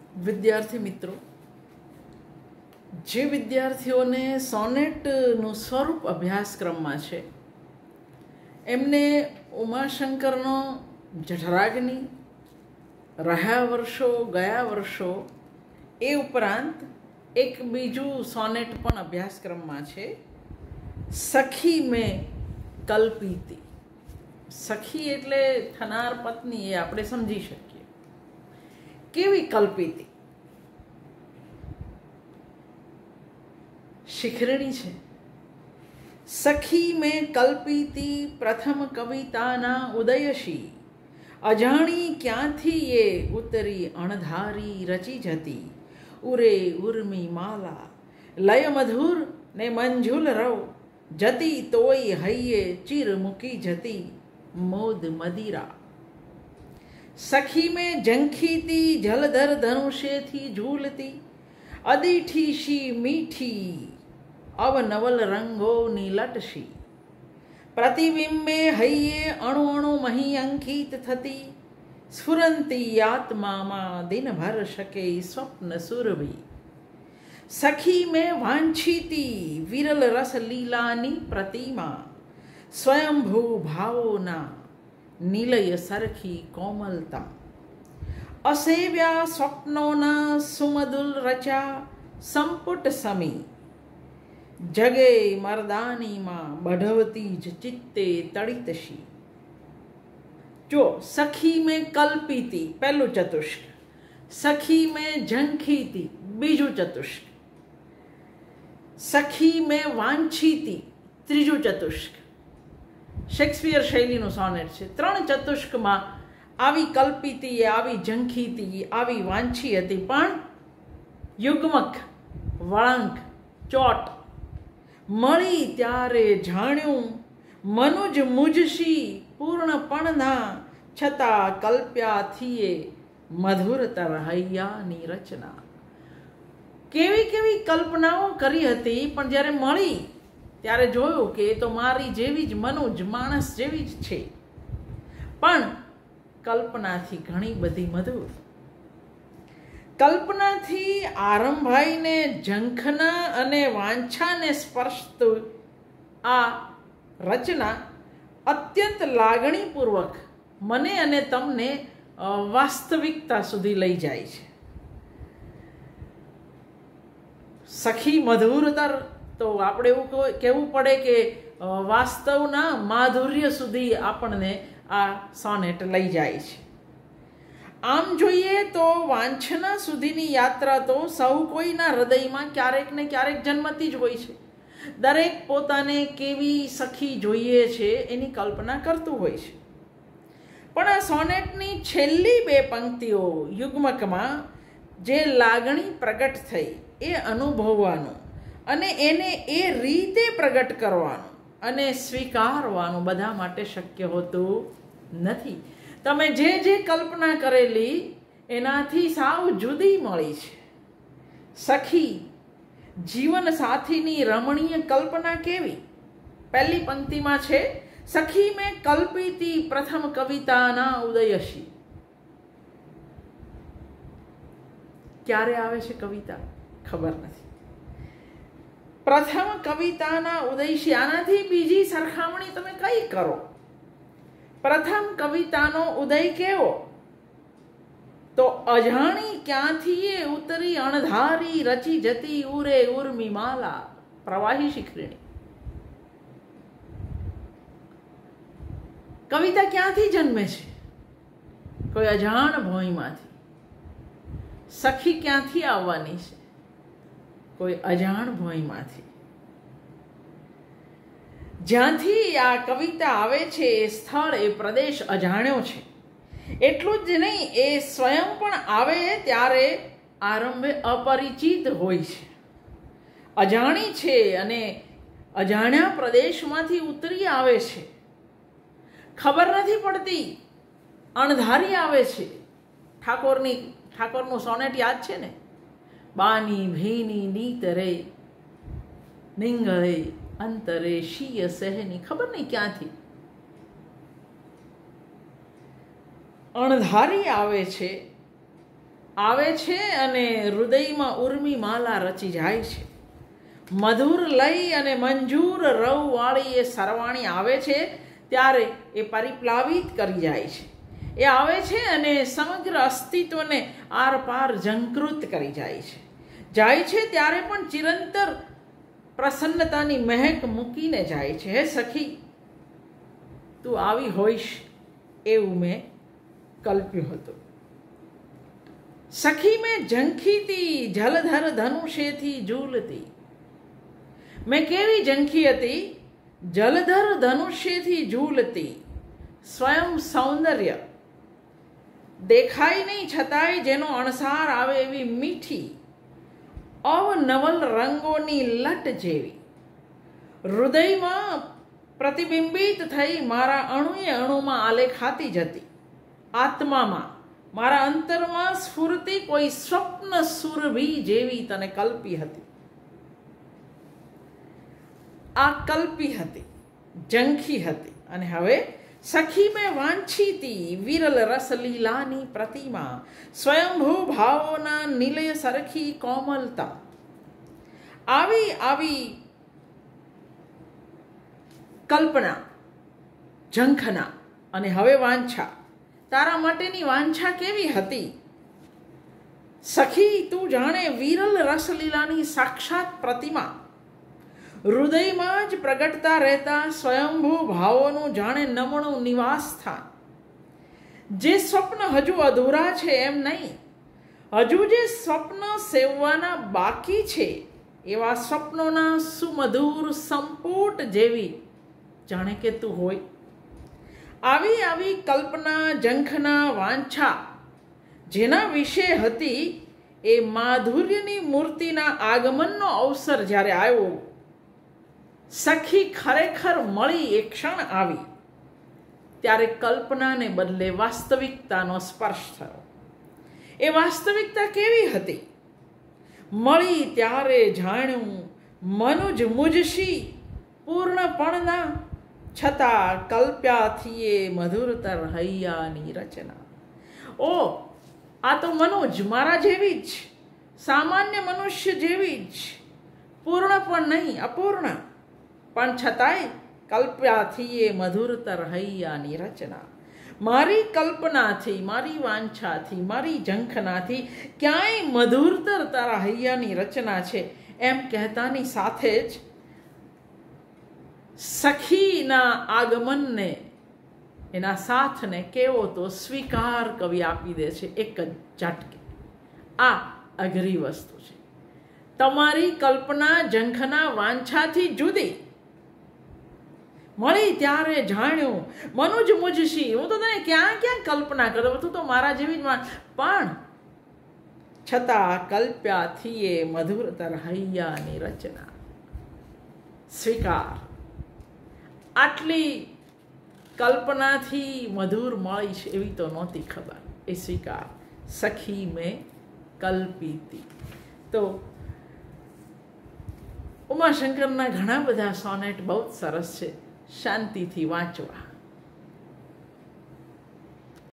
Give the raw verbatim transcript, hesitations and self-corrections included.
વિદ્યાર્થી મિત્રો, જે વિદ્યાર્થીઓને સોનેટનું સ્વરૂપ અભ્યાસક્રમમાં છે એમને ઉમાશંકરનો જઠરાગ્નિ, રહ્યા વર્ષો ગયા વર્ષો એ ઉપરાંત એક બીજું સોનેટ પણ અભ્યાસક્રમમાં છે, સખી મેં કલ્પિતી. સખી એટલે થનાર પત્ની, એ આપણે સમજી શકીએ. કેવી કલ્પિતી? શિખરણી છે. સખી મેં કલ્પિતી પ્રથમ કવિતાના ઉદયશી, અજાણી ક્યાંથી એ ઉતરી અણધારી રચી જતી, ઉરે ઉર્મી માલા લય મધુર ને મંજુલ રવ, જતી તોય હૈયે ચીર મૂકી જતી મોદ મદિરા. સખી મેં ઝંખીતી જલધર ધનુષેથી ઝૂલતી, અદીઠી શી મીઠી અવનવલ રંગોની લટશી, પ્રતિબિંબે હૈયે અણુ અણુ મહી અંકિત થતી, સ્ફુરંતી આત્મામાં દિનભર શકે સ્વપ્ન સુરભી. સખી મેં વાંછીતી વિરલ રસ લીલાની પ્રતિમા, સ્વયંભૂ ભાવોના નિલય સરખી કોમલતા, અસેવ્યા સ્વપ્નોના સુમદુલ રચા સંપુટ સમી, જગે મરદાનીમાં બઢવતી જ ચિત્તે તડિતશી. જો સખી મેં કલ્પિતી પહેલું ચતુષ્ક, સખી મેં ઝંખીતી બીજું ચતુષ્ક, સખી મેં વાંછીતી ત્રીજું ચતુષ્ક. શેક્સપિયર શૈલીનું સોનેટ છે. ત્રણ ચતુષ્કમાં આવી કલ્પિતી, આવી ઝંખીતી, આવી વાંછી હતી, પણ યુગ્મક, વળાંક, ચોટ મળી ત્યારે જાણ્યું મનુજ મુજશી પૂર્ણપણના, છતાં કલ્પ્યાથીએ મધુરતર હૈયાની રચના. કેવી કેવી કલ્પનાઓ કરી હતી, પણ જ્યારે મળી ત્યારે જોયું કે એ તો મારી જેવી જ, મનુજ માણસ જેવી જ છે, પણ કલ્પનાથી ઘણી બધી મધુર. કલ્પનાથી આરંભાઈને ઝંખના અને વાંછાને સ્પર્શતું આ રચના અત્યંત લાગણીપૂર્વક મને અને તમને વાસ્તવિકતા સુધી લઈ જાય છે. સખી મધુરતર, તો આપણે એવું કહેવું પડે કે વાસ્તવના માધુર્ય સુધી આપણને આ સોનેટ લઈ જાય છે. આમ જોઈએ તો વાંછના સુધીની યાત્રા તો સૌ કોઈના હૃદયમાં ક્યારેક ને ક્યારેક જન્મતી જ હોય છે. દરેક પોતાને કેવી સખી જોઈએ છે એની કલ્પના કરતું હોય છે. પણ આ સોનેટની છેલ્લી બે પંક્તિઓ યુગ્મકમાં જે લાગણી પ્રગટ થઈ એ અનુભવવાનું અને એને એ રીતે પ્રગટ કરવાનું અને સ્વીકારવાનું બધા માટે શક્ય હોતું નથી. તમે જે જે કલ્પના કરેલી એનાથી સાવ જુદી મળી છે. સખી, જીવન સાથીની રમણીય કલ્પના કેવી? પહેલી પંક્તિમાં છે, સખી મેં કલ્પિતી પ્રથમ કવિતાના ઉદયશી. ક્યારે આવે છે કવિતા ખબર નથી. પ્રથમ કવિતાના ઉદયશી, આનાથી બીજી સરખામણી તમે કઈ કરો? પ્રથમ કવિતાનો ઉદય કેવો? તો અજાણી ક્યાંથી એ ઉતરી અણધારી રચી જતી, ઉરે ઉર્મી માલા પ્રવાહી શિખરણી. કવિતા ક્યાંથી જન્મે છે? કોઈ અજાણ ભોંયમાંથી. સખી ક્યાંથી આવવાની છે? કોઈ અજાણ ભોંયમાંથી. જ્યાંથી આ કવિતા આવે છે એ સ્થળ, એ પ્રદેશ અજાણ્યો છે. એટલું જ નહીં, એ સ્વયં પણ આવે ત્યારે આરંભે અપરિચિત હોય છે, અજાણી છે અને અજાણ્યા પ્રદેશમાંથી ઉતરી આવે છે. ખબર નથી પડતી, અણધારી આવે છે. ઠાકોરની ઠાકોરનું સોનેટ યાદ છે ને, બાની ભેની નીતરે નિંગળે અંતરે શીય સહેની. ખબર નહીં ક્યાંથી અણધારી આવે છે આવે છે અને હૃદયમાં ઉર્મી માલા રચી જાય છે. મધુર લઈ અને મંજૂર રવ વાળી એ સરવાણી આવે છે ત્યારે એ પરિપ્લાવિત કરી જાય છે. એ આવે છે અને સમગ્ર અસ્તિત્વને આર પાર ઝંકૃત કરી જાય છે. જાય છે ત્યારે પણ ચિરંતર પ્રસન્નતાની મહેક મૂકીને જાય છે. હે સખી, તું આવી હોઈશ એવું મેં કલ્પ્યું હતું. સખી મેં ઝંખીતી જલધર ધનુષેથી ઝૂલતી. મેં કેવી ઝંખી હતી, જલધર ધનુષ્યથી ઝૂલતી. સ્વયં સૌંદર્ય દેખાય નહીં છતાંય જેનો અણસાર આવે એવી મીઠી અવનવલ રંગોની લટ જેવી હૃદયમાં પ્રતિબિંબિત થઈ મારા અણુએ અણુમાં આલેખાતી જતી. આત્મામાં મારા અંતરમાં સ્ફૂર્તિ કોઈ સ્વપ્ન સુરભી જેવી તને કલ્પી હતી. આ કલ્પી હતી, ઝંખી હતી. અને હવે સખી મેં વાંછીતી વિરલ રસલીલાની પ્રતિમા, સ્વયંભૂ ભાવોના નિલય સરખી કોમલતા. આવી આવી કલ્પના, ઝંખના અને હવે વાંછા. તારા માટેની વાંછા કેવી હતી સખી? તું જાણે વિરલ રસલીલાની સાક્ષાત પ્રતિમા, હૃદયમાં જ પ્રગટતા રહેતા સ્વયંભૂ ભાવોનું જાણે નમણું નિવાસ સ્થાન. જે સ્વપ્ન હજુ અધૂરા છે એમ નહીં, હજુ જે સ્વપ્ન સેવવાના બાકી છે એવા સ્વપ્નોના સુમધુર સંપુટ જેવી જાણે કે તું હોય. આવી આવી કલ્પના, ઝંખના, વાંછા જેના વિશે હતી એ માધુર્યની મૂર્તિના આગમનનો અવસર જ્યારે આવ્યો, સખી ખરેખર મળી, એ ક્ષણ આવી, ત્યારે કલ્પનાને બદલે વાસ્તવિકતાનો સ્પર્શ થયો. એ વાસ્તવિકતા કેવી હતી? મળી ત્યારે જાણ્યું મનુજ મુજશી પૂર્ણપણના, છતાં કલ્પ્યાથી એ મધુરતર હૈયાની રચના. ઓ, આ તો મનુજ મારા જેવી જ, સામાન્ય મનુષ્ય જેવી જ, પૂર્ણ પણ નહીં, અપૂર્ણ, પણ છતાંય કલ્પ્યાથી એ મધુરતર હૈયાની રચના. મારી કલ્પનાથી, મારી વાંછાથી, મારી ઝંખનાથી ક્યાંય મધુરતર તારા હૈયાની રચના છે એમ કહેતાની સાથે જ સખીના આગમનને, એના સાથને કેવો તો સ્વીકાર કવિ આપી દે છે એક જ ઝટકે. આ અઘરી વસ્તુ છે. તમારી કલ્પના, ઝંખના, વાંછાથી જુદી. મળી ત્યારે જાણ્યું મનુજ મુજશી, હું તો તને ક્યાં ક્યાં કલ્પના કરું, તું તો મારા જેવી જ માન, પણ છતાં કલ્પ્યાથી એ મધુરતર હૈયાની રચના. સ્વીકાર. આટલી કલ્પનાથી મધુર મળી છે એવી તો નહોતી ખબર. એ સ્વીકાર. સખી મેં કલ્પીતી. તો ઉમાશંકરના ઘણા બધા સોનેટ બહુ જ સરસ છે, શાંતિથી વાંચવા.